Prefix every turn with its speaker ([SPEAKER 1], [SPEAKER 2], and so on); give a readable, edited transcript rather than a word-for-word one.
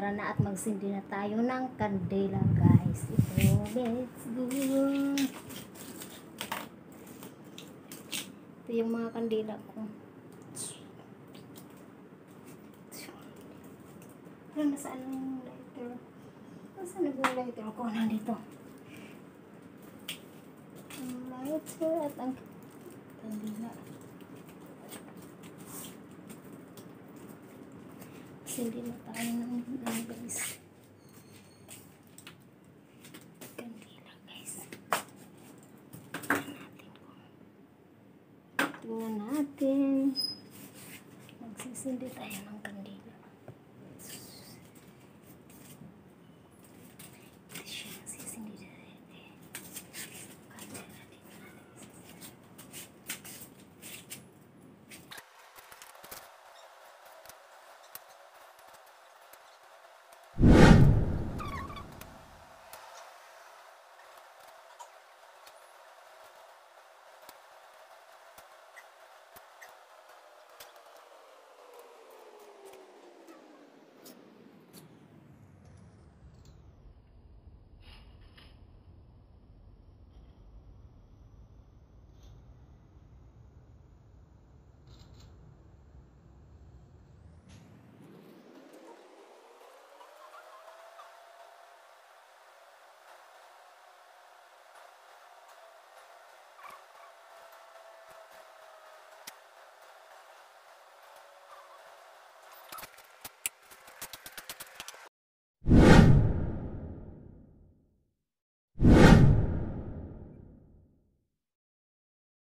[SPEAKER 1] tara na at magsindi na tayo ng kandila guys. Ito, let's go. Ito yung mga kandila ko. Pero nasaan yung lighter? Nasaan yung lighter ko? Nandito. Ang lighter at ang kandila. Hindi na tayo ng guys. Kandila guys. Tingnan natin. Magsisindi tayo ng kandila.